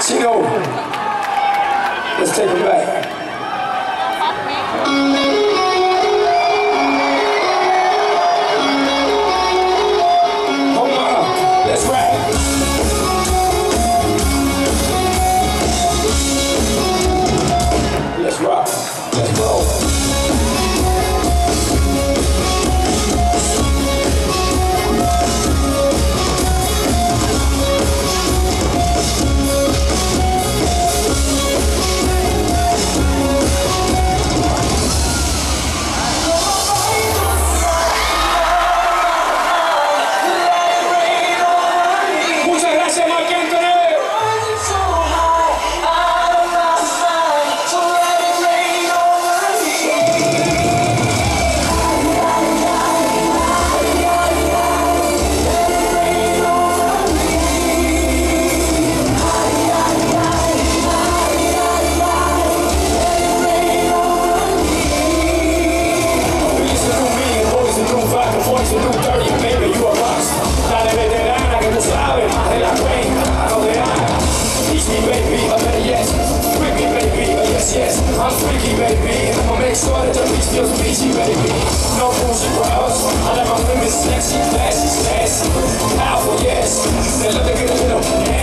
Chino, let's take it back. Hold on, let's rap. Let's rock, let's roll. I'm freaky, baby, and I'ma make sure that the beach feels beachy, baby. No bullshit, bros. I like my women sexy, classy, sassy, powerful, yes. They love to get a little